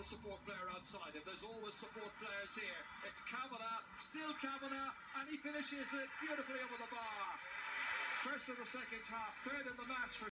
a support player outside him. There's always support players here. It's Kavanagh, still Kavanagh, and he finishes it beautifully over the bar. First of the second half, third in the match for